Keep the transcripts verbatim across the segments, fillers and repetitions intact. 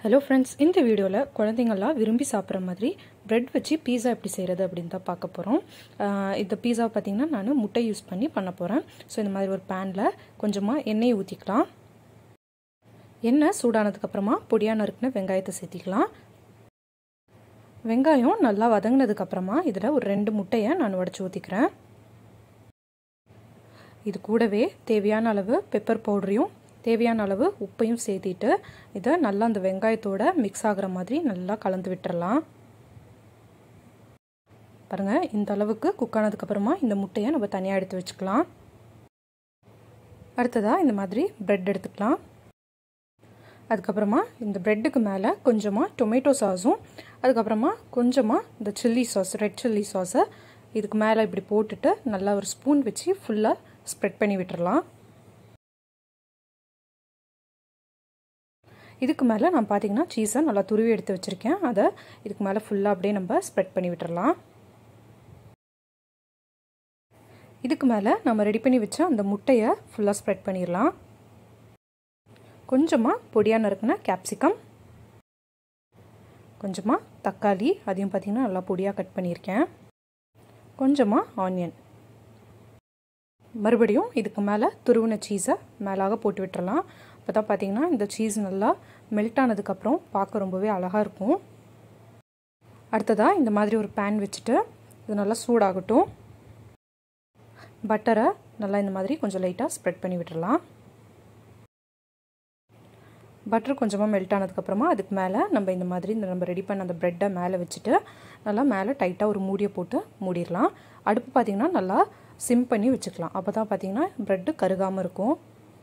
Hello friends, in this video la குழந்தைங்கலாம் விரும்பி சாப்பிடுற மாதிரி bread வச்சு பீஸா எப்படி செய்யறது அப்படினு தான் பார்க்க போறோம். இந்த பீஸா பாத்தீங்கன்னா நான் முட்டை யூஸ் பண்ணி பண்ண போறேன். சோ இந்த மாதிரி ஒரு panல கொஞ்சமா எண்ணெய் ஊத்திக்கலாம். எண்ணெய் சூடானதுக்கு அப்புறமா பொடியா நறுக்குன வெங்காயத்தை சேர்த்திக்கலாம். வெங்காயம் நல்லா வதங்கினதுக்கு அப்புறமா இதல ஒரு ரெண்டு முட்டையை நான் உடைச்சு ஊத்திக்கிறேன். இது கூடவே தேவையான அளவு பெப்பர் பவுடரையும் தேவையான அளவு உப்பையும் சேர்த்திட்டு இத நல்லா அந்த வெங்காயத்தோட மிக்ஸ் ஆகுற மாதிரி நல்லா கலந்து விட்டுறலாம். பாருங்க இந்த அளவுக்கு குக் ஆனதுக்கு அப்புறமா இந்த முட்டையை நம்ம தனியா எடுத்து வச்சுக்கலாம். அடுத்ததா இந்த மாதிரி பிரெட் எடுத்துக்கலாம். அதுக்கு அப்புறமா இந்த பிரெட்டுக்கு மேல கொஞ்சமா டொமேட்டோ சாஸும் அதுக்கு அப்புறமா கொஞ்சமா இந்த சில்லி சாஸ் ரெட் சில்லி சாஸை இதுக்கு மேல இப்படி போட்டுட்டு நல்லா ஒரு ஸ்பூன் வச்சு ஃபுல்லா ஸ்ப்ரெட் பண்ணி விட்டுறலாம். இதுக்கு மேல நான் பாத்தீங்கன்னா சீஸை நல்லா துருவி எடுத்து வச்சிருக்கேன். அத இதுக்கு மேல ஃபுல்லா அப்படியே நம்ம ஸ்ப்ரெட் பண்ணி விட்டுறலாம். இதுக்கு மேல நம்ம ரெடி பண்ணி வச்ச அந்த முட்டையை ஃபுல்லா ஸ்ப்ரெட் பண்ணிரலாம். கொஞ்சமா பொடியா நறுக்குன கேப்சிகம், கொஞ்சமா தக்காளி, அதையும் பாத்தீங்கன்னா நல்லா பொடியா கட் பண்ணியிருக்கேன். கொஞ்சமா ஆனியன். மறுபடியும் இதுக்கு மேல துருவின சீஸை மேலாக போட்டு விட்டுறலாம். அப்பதான் பாத்தீங்கன்னா இந்த சீஸ் நல்லா மெல்ட் ஆனதுக்கு அப்புறம் பார்க்க ரொம்பவே அழகா இருக்கும். அடுத்ததா இந்த மாதிரி ஒரு pan வச்சிட்டு இது நல்லா சூடாகட்டும். பட்டரை நல்லா இந்த மாதிரி கொஞ்சம் லைட்டா ஸ்ப்ரெட் பண்ணி விட்டுறலாம். பட்டர் கொஞ்சமா மெல்ட் ஆனதுக்கு அப்புறமா அதுக்கு மேல நம்ம இந்த மாதிரி இந்த நம்ம ரெடி பண்ண அந்த பிரெட்டை மேல வச்சிட்டு நல்லா மேல டைட்டா ஒரு மூடியை போட்டு மூடிரலாம். அடுப்பு பாத்தீங்கன்னா நல்லா சிம் பண்ணி வச்சுக்கலாம். அப்பதான் பாத்தீங்கன்னா பிரெட் கருகாம இருக்கும்.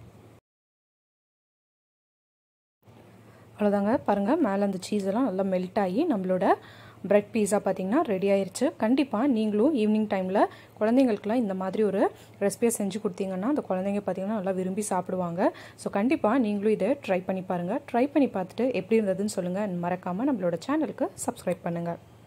அவ்வளவுதாங்க பாருங்க மேல அந்த சீஸ் எல்லாம் நல்லா மெல்ட் ஆகி நம்மளோட பிரெட் பீஸா பாத்தீங்கன்னா ரெடி ஆயிருச்சு. கண்டிப்பா நீங்களும் ஈவினிங் டைம்ல குழந்தைகளுக்குலாம் இந்த மாதிரி ஒரு ரெசிபியை செஞ்சு கொடுத்தீங்கன்னா அந்த குழந்தைங்க பாத்தீங்கன்னா நல்லா விரும்பி சாப்பிடுவாங்க. சோ கண்டிப்பா நீங்களும் இதை ட்ரை பண்ணி பாருங்க. ட்ரை பண்ணி பார்த்துட்டு எப்படி இருந்ததுன்னு சொல்லுங்க. மறக்காம நம்மளோட சேனலுக்கு சப்ஸ்கிரைப் பண்ணுங்க.